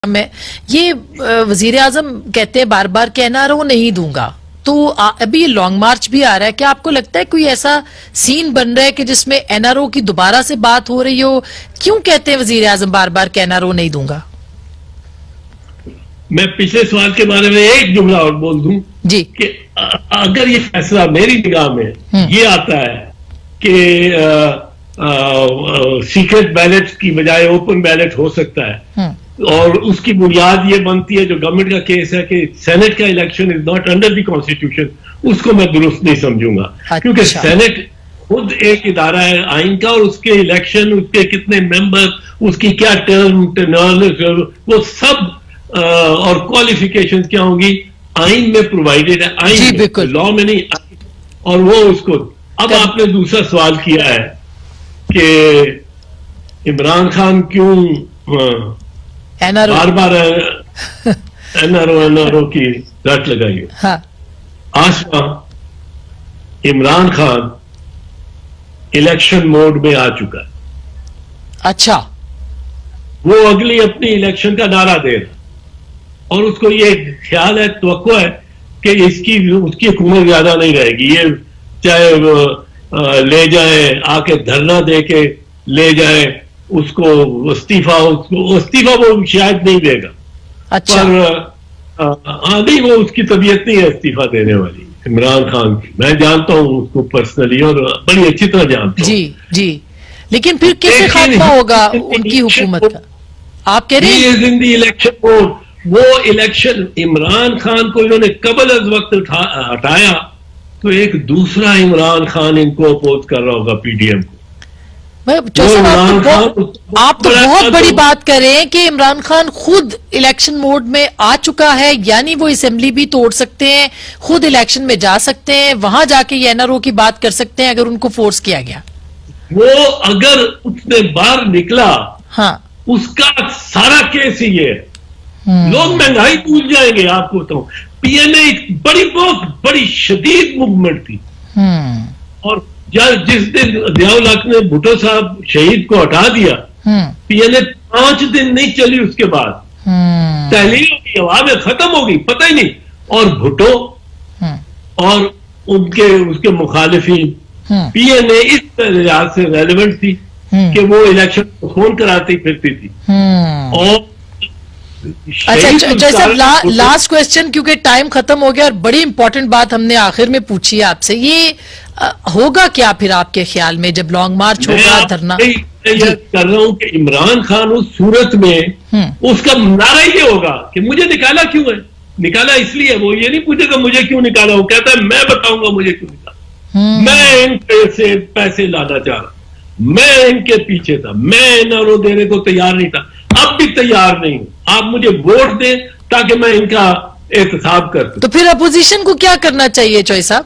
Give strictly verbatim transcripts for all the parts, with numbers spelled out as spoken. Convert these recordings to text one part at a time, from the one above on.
मैं ये वजीर आजम कहते हैं बार बार कि एनआरओ नहीं दूंगा, तो आ, अभी ये लॉन्ग मार्च भी आ रहा है। क्या आपको लगता है कोई ऐसा सीन बन रहा है कि जिसमें एनआरओ की दोबारा से बात हो रही हो? क्यों कहते हैं वजीर आजम बार बार कि एनआरओ नहीं दूंगा? मैं पिछले सवाल के बारे में एक जुमला और बोल दूं जी कि अगर ये फैसला मेरी निगाह में ये आता है कि सीक्रेट बैलेट की बजाय ओपन बैलेट हो सकता है और उसकी बुनियाद ये बनती है, जो गवर्नमेंट का केस है कि सेनेट का election is not under the constitution, उसको मैं दुरुस्त नहीं समझूंगा। अच्छा। क्योंकि सेनेट खुद एक इदारा है आइन का और उसके इलेक्शन, उसके कितने मेंबर, उसकी क्या टर्म टर्नर, वो सब आ, और क्वालिफिकेशन क्या होंगी आइन में प्रोवाइडेड है, आइन में, लॉ में नहीं। और वो उसको अब आपने दूसरा सवाल किया है कि इमरान खान क्यों बार बार एनआरओ एनआरओ की रट लगाई। हाँ। आसमा इमरान खान इलेक्शन मोड में आ चुका है। अच्छा। वो अगली अपनी इलेक्शन का नारा दे रहा और उसको ये ख्याल है, तवक्को है कि इसकी उसकी हुकूमत ज्यादा नहीं रहेगी, ये चाहे ले जाए, आके धरना दे के ले जाए उसको इस्तीफा, उसको इस्तीफा वो शायद नहीं देगा। अच्छा। पर हाँ नहीं, वो उसकी तबीयत नहीं है इस्तीफा देने वाली इमरान खान की। मैं जानता हूं उसको पर्सनली और बड़ी अच्छी तरह जानता हूं। जी जी। लेकिन फिर कैसे खात्मा होगा उनकी हुकूमत का? आप कह रहे हैं इन दी इलेक्शन बोर्ड, वो इलेक्शन इमरान खान को इन्होंने कबल अज वक्त हटाया तो एक दूसरा इमरान खान इनको अपोज कर रहा होगा पीडीएम को। आप तो, आप तो बहुत बड़ी बात कर रहे हैं कि इमरान खान खुद इलेक्शन मोड में आ चुका है, यानी वो असेंबली भी तोड़ सकते हैं, खुद इलेक्शन में जा सकते हैं, वहां जाके ये एनआरओ की बात कर सकते हैं अगर उनको फोर्स किया गया। वो अगर उसने बाहर निकला, हाँ, उसका सारा केस ही है। लोग महंगाई भूल जाएंगे। आपको तो पीएनए एक बड़ी बहुत बड़ी शदीद मूवमेंट थी और जिस दिन जियाउल हक ने भुट्टो साहब शहीद को हटा दिया, पीएनए पांच दिन नहीं चली, उसके बाद तहलील की हवा में खत्म हो गई, पता ही नहीं। और भुट्टो और उनके उसके मुखालिफिन पीएनए इस लिहाज से रेलेवेंट थी कि वो इलेक्शन को फोन कराती फिरती थी। और अच्छा जैसे ला, लास्ट क्वेश्चन, क्योंकि टाइम खत्म हो गया और बड़ी इंपॉर्टेंट बात हमने आखिर में पूछी है आपसे, ये आ, होगा क्या फिर आपके ख्याल में जब लॉन्ग मार्च होगा, धरना? मैं ये कर रहा हूं कि इमरान खान उस सूरत में उसका नारा ये होगा कि मुझे निकाला क्यों है, निकाला इसलिए, वो ये नहीं पूछेगा मुझे क्यों निकाला, वो कहता है मैं बताऊंगा मुझे क्यों निकाला, मैं इनके से पैसे लाना चाह रहा, मैं इनके पीछे था, मैं एनआरओ देने को तैयार नहीं था, अब भी तैयार नहीं हूं, आप मुझे वोट दें ताकि मैं इनका एहतसाब कर सकूं। तो फिर अपोजिशन को क्या करना चाहिए चौई साहब?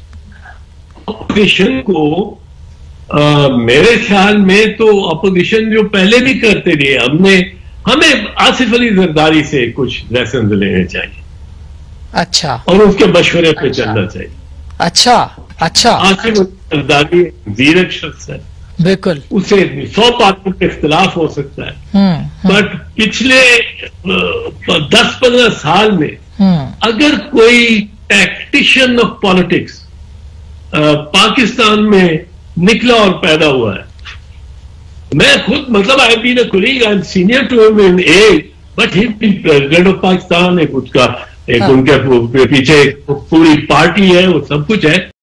अपोजिशन को आ, मेरे ख्याल में तो अपोजिशन जो पहले भी करते रहे, हमने हमें आसिफ अली जरदारी से कुछ लेसन लेने चाहिए। अच्छा। और उसके मशवरे पे अच्छा। चलना चाहिए। अच्छा अच्छा। आसिफ अली जरदारी जीरक शख्स है, बिल्कुल, उसे सौ बातों पे इख्तिलाफ हो सकता है, बट पिछले दस पंद्रह साल में अगर कोई टैक्टिशियन ऑफ पॉलिटिक्स पाकिस्तान में निकला और पैदा हुआ है, मैं खुद मतलब I been a colleague, I am senior to him in age, but he been president of Pakistan, एक उसका एक हाँ। उनके पीछे पूरी पार्टी है, वो सब कुछ है।